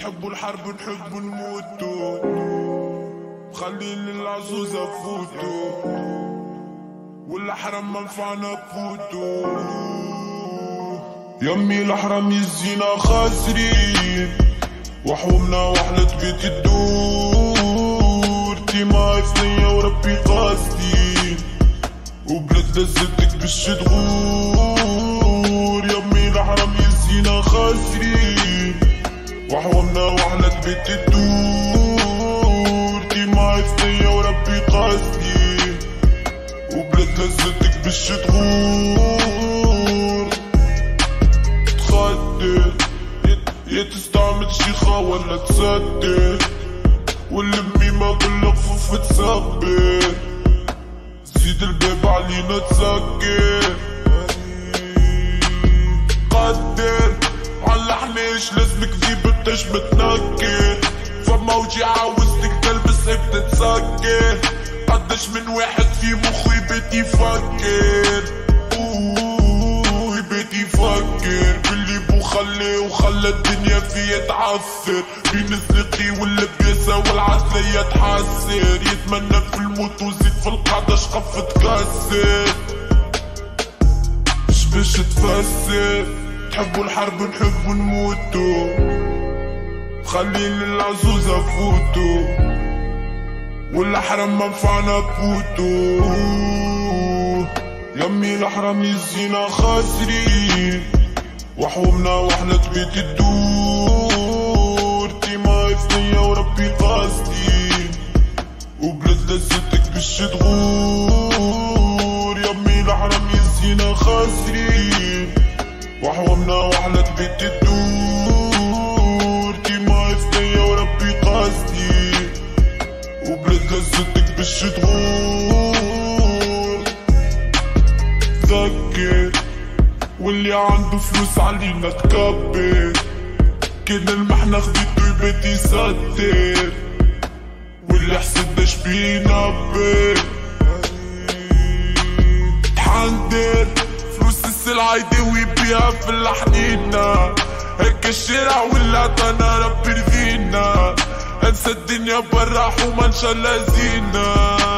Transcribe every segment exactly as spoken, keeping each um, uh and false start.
تحبوا الحرب نحبوا نموتوا، مخلين للعزوزة فوتوا، والحرم منفعنا بفوتوا. يمي الحرم يزينا خاسرين، وحومنا وحلة بيت الدور. تيما اثنية وربي قاصدين، وبلاد دزتك باش تغور. يمي الحرم يزينا خاسرين، وحومنا وحلة بيت الدور. تيما اثنية وربي قاصدين، وبلاد دزتك باش تغور. تخدر يا تستعمل شيخة ولا تصدر، واللمي ما كل خفوف تسبر. زيد الباب علينا تسكر، قدر عالحناش لازمك تجيب الطش متنكر. فما وجي عاوزتك تلبس هيك تتسكر، قداش من واحد في مخي بيت يفكر. اوه بيت يفكر باللي بو خلي وخلى الدنيا فيه تعثر. بين الزقي واللباسة والعسلية تحسر، يتمنى في الموت وزيد في القعدة شقف تكسر. مش باش تفسر، تحبوا الحرب نحبوا نموتوا، مخلين للعزوزة فوتوا، والحرم منفعنا بفوتوا. يمي الحرم يزينا خاسرين، وحومنا وحلة بيت الدور. تيما اثنية وربي قاصدين، وبلاد لزتك باش تغور. يمي الحرم يزينا خاسرين، وحومنا وحلة بيت الدور. تيما اثنية وربي قاصدين، وبلاد لزتك باش تغور. ذكر واللي عنده فلوس علينا تكبر، كان المحنة خديتو يبات يستر، واللي حسداش بينبر. تحندر فلوس السلعة يداوي بيها في الحنينة، هيك الشارع ولا عطانا ربي رضينا. انسى الدنيا برا حومة ان شاء الله زينة،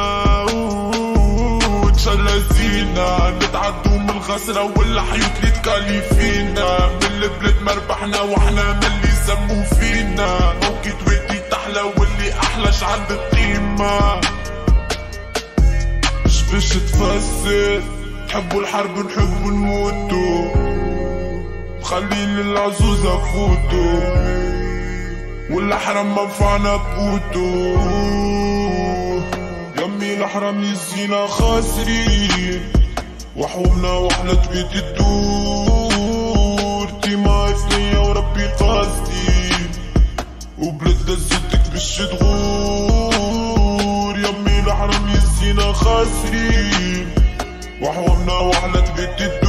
ان شاء الله زينة. نتعدو من الخسرة والحيوت اللي تكالي فينا، من البلاد مربحنا واحنا من اللي سمو فينا. موكي تويتي تحلى واللي احلاش عند القيمة. مش باش تفسر، تحبوا الحرب نحبوا نموتوا، مخلين للعزوزة فوتوا، والحرم منفعنا بفوتوا. يمي الحرم يزينا خاسرين، وحومنا وحلة بيت الدور. تيما اثنية وربي قاصدين، وبلاد دزتك باش تغور. يمي الحرم يزينا خاسرين، وحومنا وحلة بيت الدور.